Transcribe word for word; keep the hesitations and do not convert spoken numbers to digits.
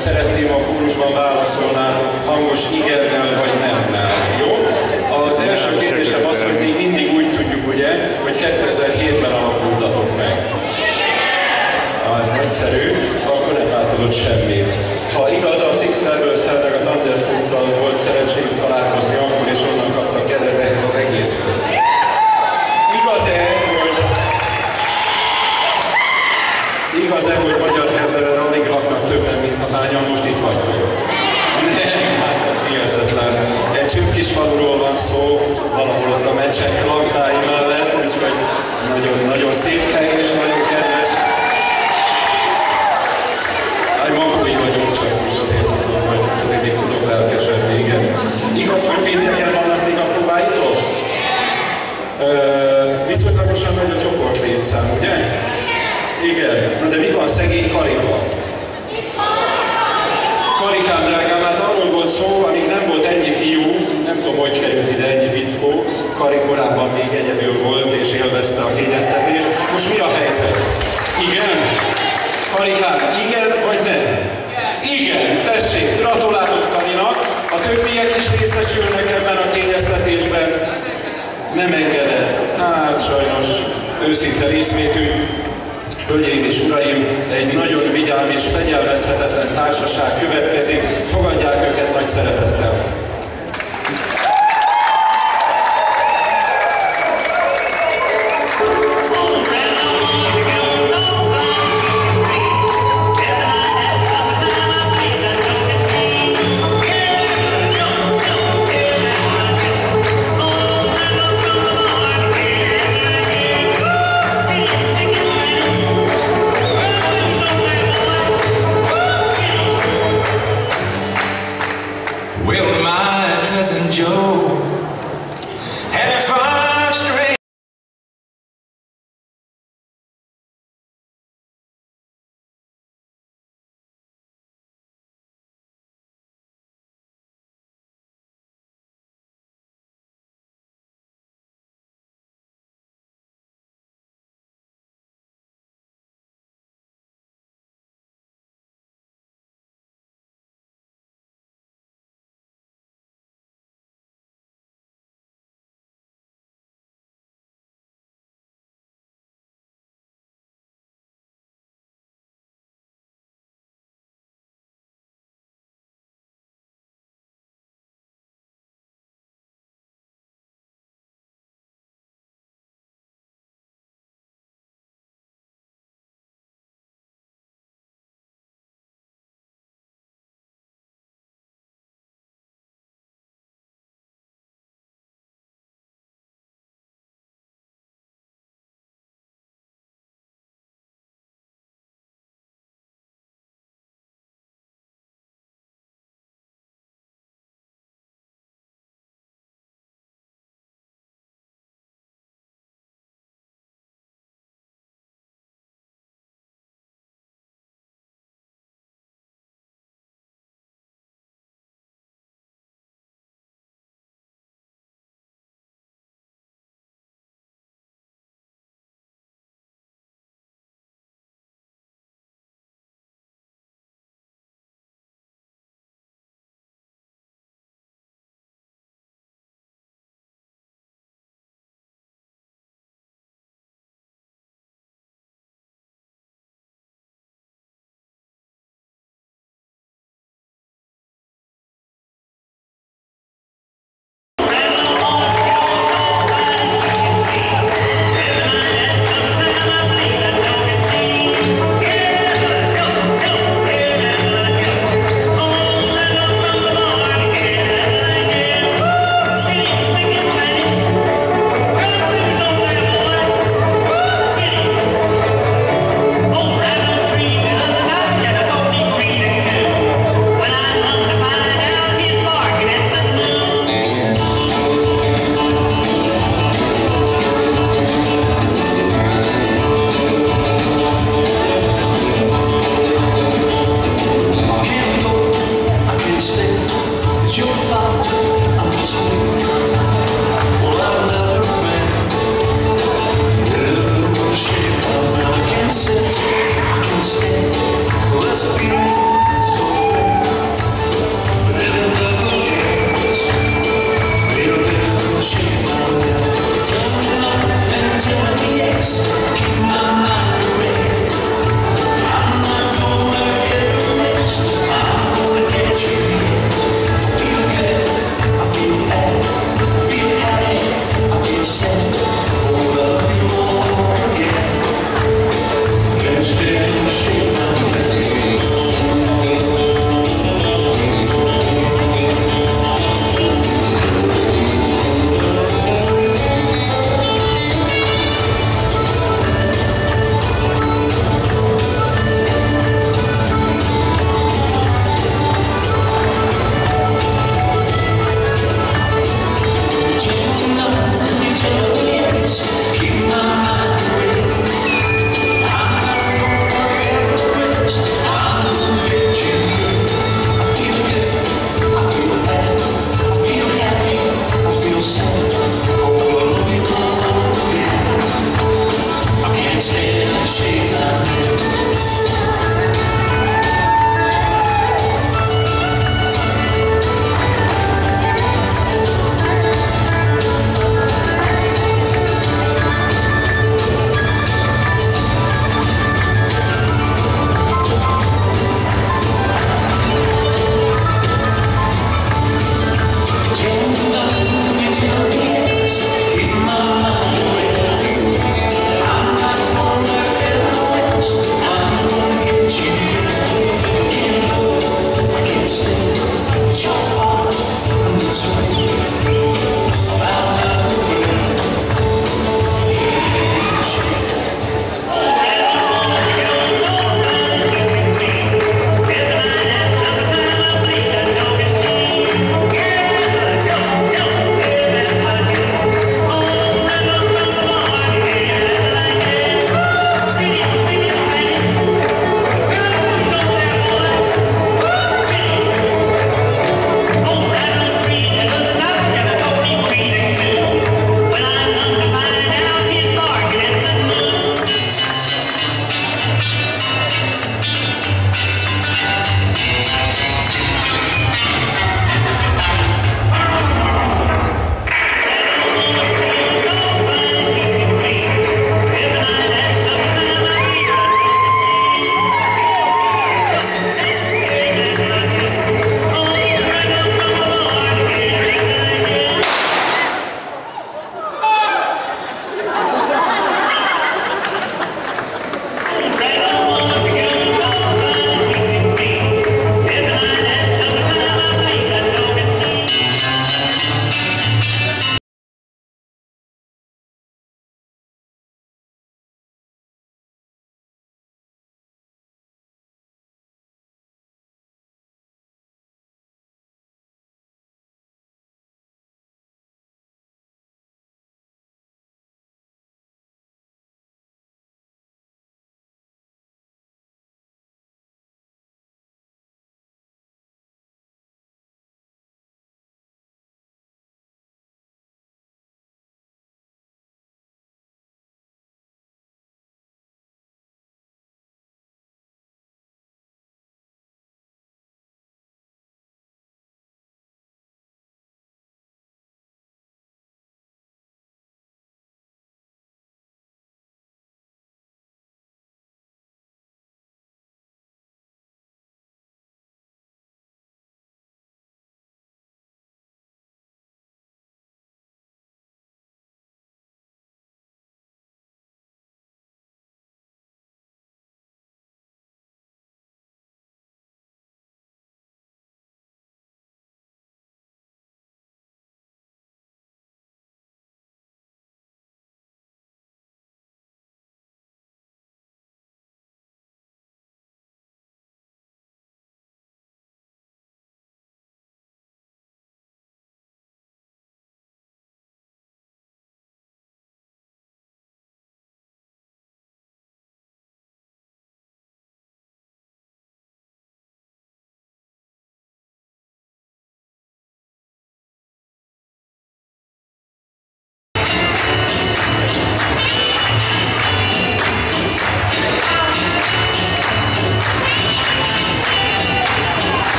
szeretném, a kórusban válaszolnátok hangos igennel vagy nemmel. Jó? Az első kérdésem az, hogy még mindig úgy tudjuk, ugye, hogy kétezer-hétben alakultatok meg. Ha ez nagyszerű, akkor nem változott semmi. Ha igaz, a Six Rebelszel meg a Thunderfoottal volt szerencsém találkozni akkor, és onnan kaptak kedvet az egészhez. Igaz-e, hogy igaz-e, hogy magyar Herderen alig laknak többen, mint ahányan most itt vagytok? Nem, hát ez hihetetlen. Egy csüpp kis faluról van szó, valahol ott a Mecsek lankái mellett, úgyhogy nagyon-nagyon szép hely és nagyon kedves. Hát makói vagyunk, csak azért mondom, hogy azért még tudok lelkesedni, igen. Igaz, hogy pénteken vannak még a próbáitok? Viszonylagosan nagy a csoport létszám, ugye? Igen. Na de mi van szegény Karival? Karikám drágám, hát arról volt szó, amíg nem volt ennyi fiú, nem tudom, hogy került ide ennyi fickó, Kari korábban még egyedül volt és élvezte a kényeztetést. Most mi a helyzet? Igen? Karikám, igen vagy nem? Igen, tessék, gratulálok Karinak, a többiek is részesülnek ebben a kényeztetésben. Nem engedem. Hát sajnos őszinte részvétű. Hölgyeim és uraim, egy nagyon vigyám és fegyelmezhetetlen társaság következik. Fogadják őket nagy szeretettel.